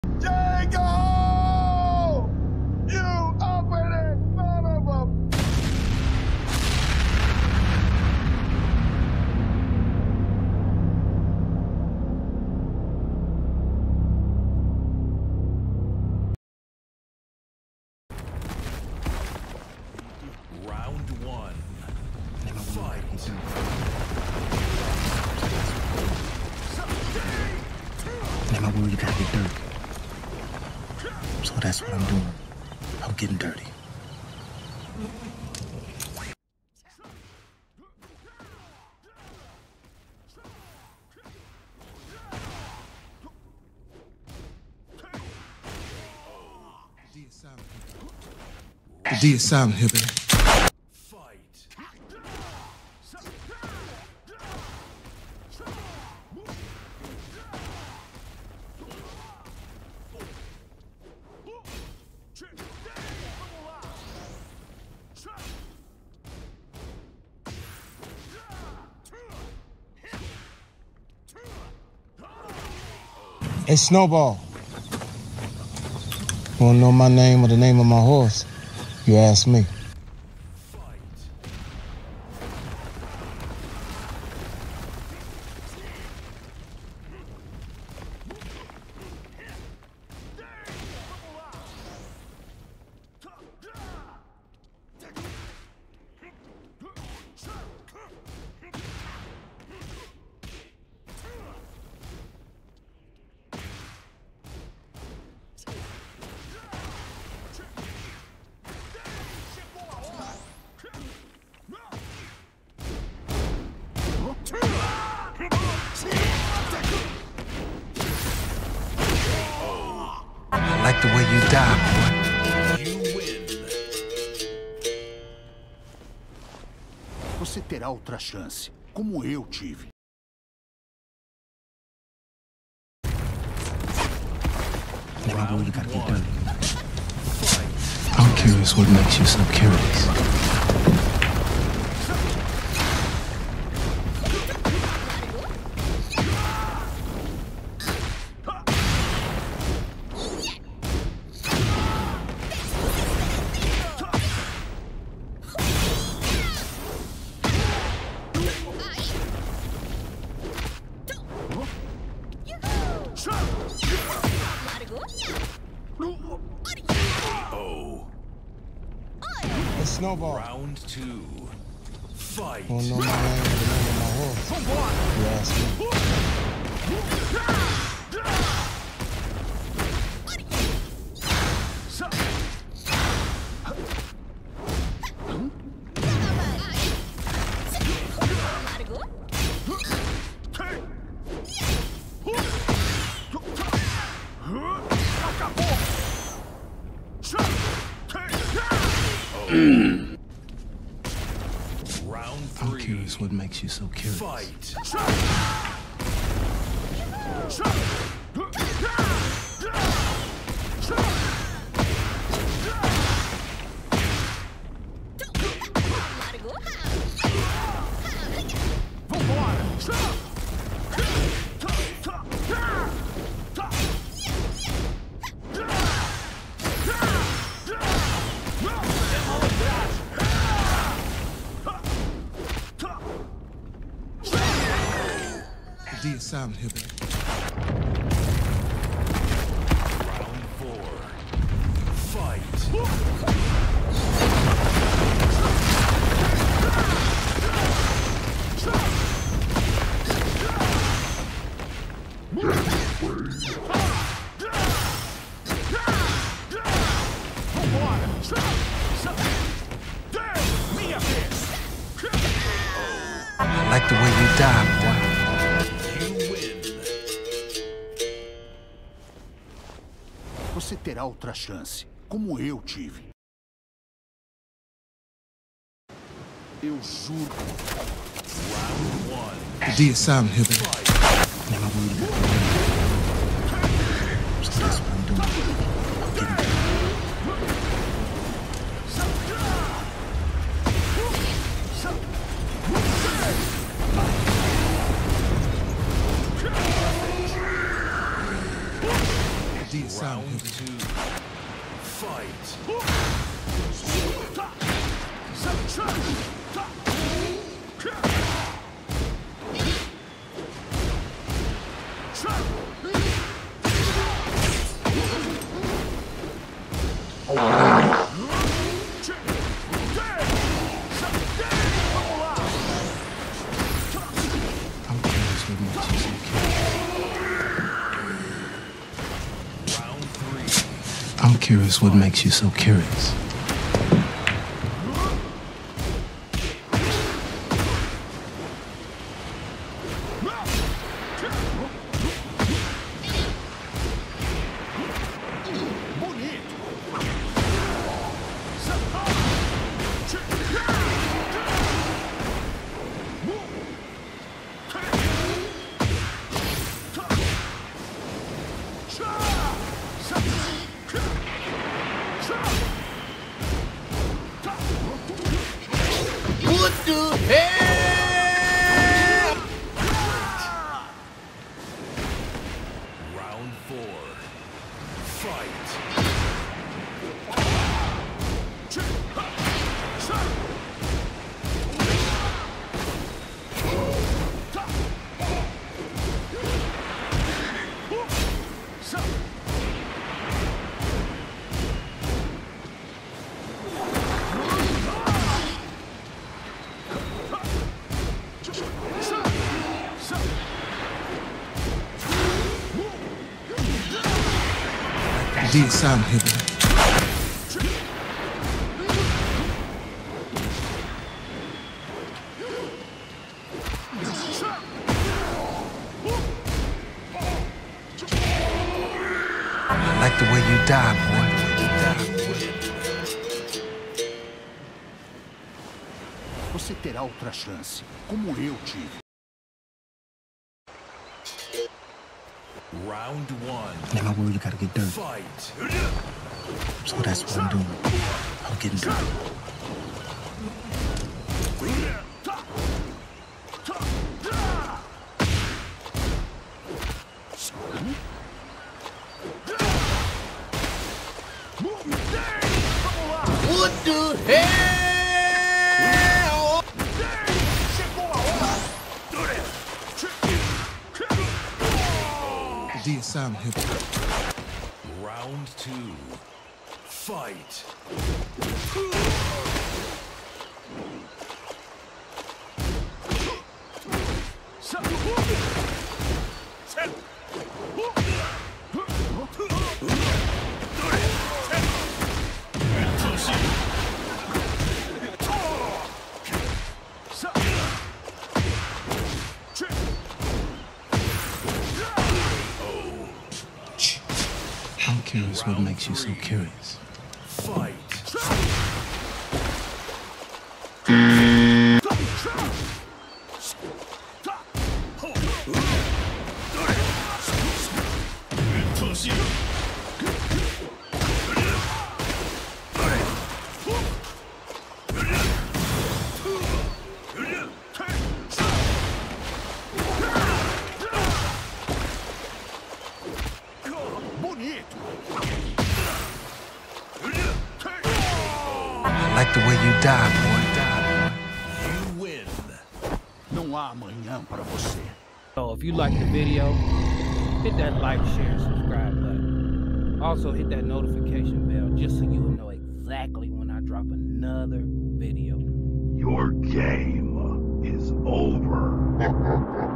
Jago! You open it, son of a... Round one. Fight. In my world, you gotta get dirty. So that's what I'm doing. I'm getting dirty. The asylum here, baby. Fight. Hey, Snowball. Wanna know my name or the name of my horse? You ask me. I like the way you die, boy. You win. Você terá outra chance, como eu tive. In my world, you gotta get dirty. I'm curious what makes you so curious. Oh. Hey, Snowball. Round two. Fight. Wanna know my name or the name of my horse? You ask me. Round I'm three. curious what makes you so curious. Fight. The asylum here, baby. Round four. Fight. I like the way you die, boy. You win. Você terá outra chance, como eu tive. Eu juro. Round one. The asylum here, baby. Fight. In my world, you gotta get dirty. So that's what I'm doing. I'm getting dirty. The silent Round hitter. 2. Fight. I'm curious what makes you so curious. Round 3. I'm curious what makes you so curious. Round 4. Fight. The D is silent hitter. I like the way you die, boy. Você terá outra chance, como eu tive. Round 1. In my world, you gotta get dirty. Fight. So that's what I'm doing. I'm getting dirty. What the hell? The D is silent hitter. Round 2. Fight. I'm curious what makes you so curious. Fight. I like the way you die, boy. You win. Não há amanhã para você. So if you like the video, hit that like, share, and subscribe button. Also hit that notification bell just so you'll know exactly when I drop another video. Your game is over.